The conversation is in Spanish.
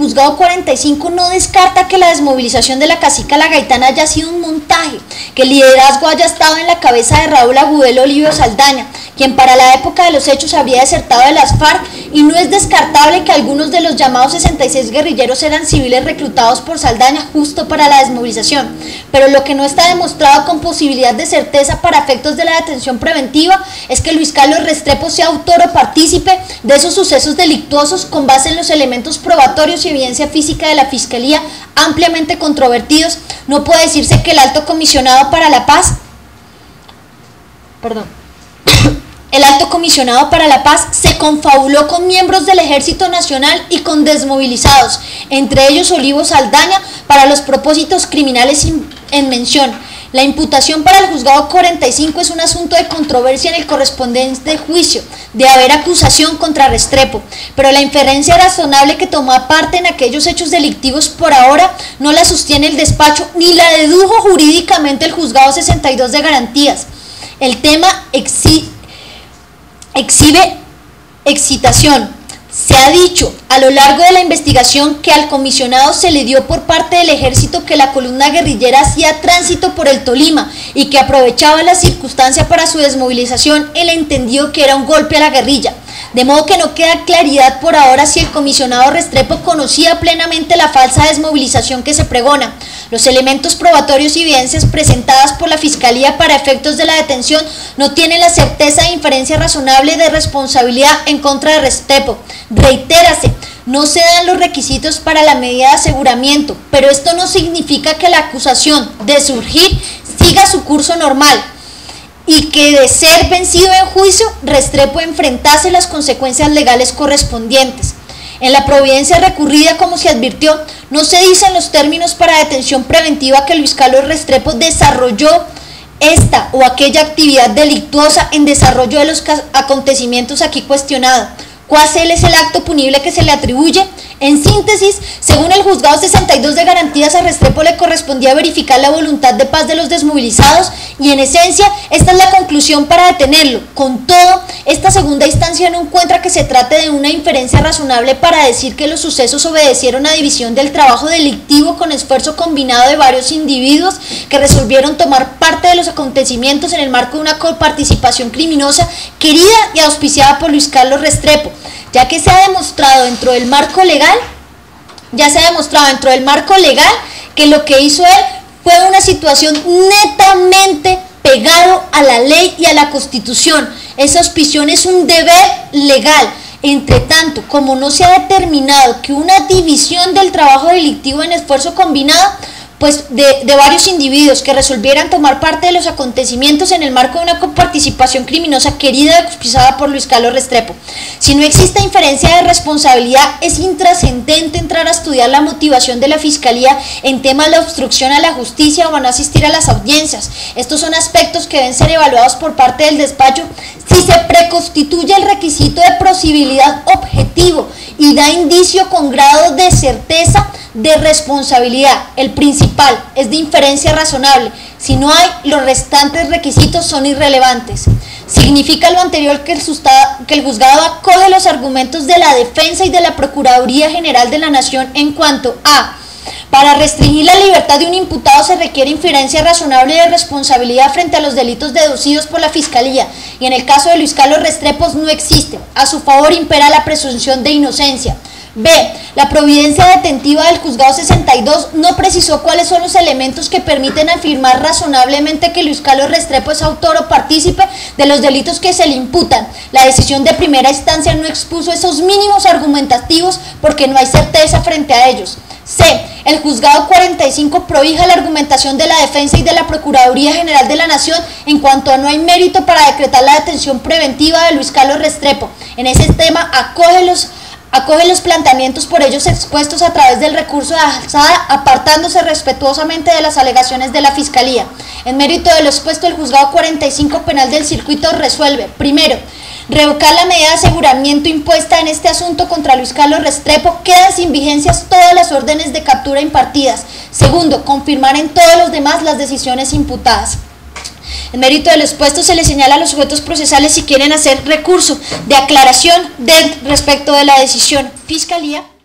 juzgado 45 no descarta que la desmovilización de la cacica La Gaitana haya sido un montaje, que el liderazgo haya estado en la cabeza de Raúl Agudelo Olivio Saldaña, quien para la época de los hechos habría desertado de las FARC, y no es descartable que algunos de los llamados 66 guerrilleros eran civiles reclutados por Saldaña justo para la desmovilización. Pero lo que no está demostrado con posibilidad de certeza para efectos de la detención preventiva es que Luis Carlos Restrepo sea autor o partícipe de esos sucesos delictuosos con base en los elementos probatorios y evidencia física de la Fiscalía ampliamente controvertidos. No puede decirse que el alto comisionado para la paz, el alto comisionado para la paz se confabuló con miembros del Ejército Nacional y con desmovilizados, entre ellos Olivo Saldaña, para los propósitos criminales en mención. La imputación para el juzgado 45 es un asunto de controversia en el correspondiente juicio, de haber acusación contra Restrepo, pero la inferencia razonable que tomó parte en aquellos hechos delictivos por ahora no la sostiene el despacho ni la dedujo jurídicamente el juzgado 62 de garantías. El tema exhibe excitación. Se ha dicho a lo largo de la investigación que al comisionado se le dio por parte del ejército que la columna guerrillera hacía tránsito por el Tolima y que aprovechaba la circunstancia para su desmovilización. Él entendió que era un golpe a la guerrilla. De modo que no queda claridad por ahora si el comisionado Restrepo conocía plenamente la falsa desmovilización que se pregona. Los elementos probatorios y evidencias presentadas por la Fiscalía para efectos de la detención no tienen la certeza de inferencia razonable de responsabilidad en contra de Restrepo. Reitérase, no se dan los requisitos para la medida de aseguramiento, pero esto no significa que la acusación de surgir siga su curso normal y que de ser vencido en juicio, Restrepo enfrentase las consecuencias legales correspondientes. En la providencia recurrida, como se advirtió, no se dicen los términos para detención preventiva que Luis Carlos Restrepo desarrolló esta o aquella actividad delictuosa en desarrollo de los acontecimientos aquí cuestionados. ¿Cuál es el acto punible que se le atribuye? En síntesis, según el juzgado 62 de garantías, a Restrepo le correspondía verificar la voluntad de paz de los desmovilizados y en esencia esta es la conclusión para detenerlo. Con todo, esta segunda instancia no encuentra que se trate de una inferencia razonable para decir que los sucesos obedecieron a división del trabajo delictivo con esfuerzo combinado de varios individuos que resolvieron tomar parte de los acontecimientos en el marco de una coparticipación criminosa querida y auspiciada por Luis Carlos Restrepo, ya que se ha demostrado dentro del marco legal, que lo que hizo él fue una situación netamente pegado a la ley y a la Constitución. Esa auspición es un deber legal. Entre tanto, como no se ha determinado que una división del trabajo delictivo en esfuerzo combinado, pues de varios individuos que resolvieran tomar parte de los acontecimientos en el marco de una coparticipación criminosa querida y auspiciada por Luis Carlos Restrepo. Si no existe inferencia de responsabilidad, es intrascendente entrar a estudiar la motivación de la Fiscalía en temas de obstrucción a la justicia o a no asistir a las audiencias. Estos son aspectos que deben ser evaluados por parte del despacho si se preconstituye el requisito de plausibilidad objetivo y da indicio con grado de certeza de responsabilidad. El principal es de inferencia razonable. Si no hay, los restantes requisitos son irrelevantes. Significa lo anterior que el juzgado acoge los argumentos de la defensa y de la Procuraduría General de la Nación en cuanto a: para restringir la libertad de un imputado se requiere inferencia razonable de responsabilidad frente a los delitos deducidos por la Fiscalía, y en el caso de Luis Carlos Restrepo no existe. A su favor impera la presunción de inocencia. B. La providencia detentiva del juzgado 62 no precisó cuáles son los elementos que permiten afirmar razonablemente que Luis Carlos Restrepo es autor o partícipe de los delitos que se le imputan. La decisión de primera instancia no expuso esos mínimos argumentativos porque no hay certeza frente a ellos. C. El juzgado 45 prohíja la argumentación de la defensa y de la Procuraduría General de la Nación en cuanto a no hay mérito para decretar la detención preventiva de Luis Carlos Restrepo. En ese tema acoge los planteamientos por ellos expuestos a través del recurso de alzada, apartándose respetuosamente de las alegaciones de la Fiscalía. En mérito de lo expuesto, el juzgado 45 penal del circuito resuelve: primero, revocar la medida de aseguramiento impuesta en este asunto contra Luis Carlos Restrepo. Quedan sin vigencias todas las órdenes de captura impartidas. Segundo, confirmar en todos los demás las decisiones imputadas. En mérito de lo expuesto, se le señala a los sujetos procesales si quieren hacer recurso de aclaración respecto de la decisión. Fiscalía.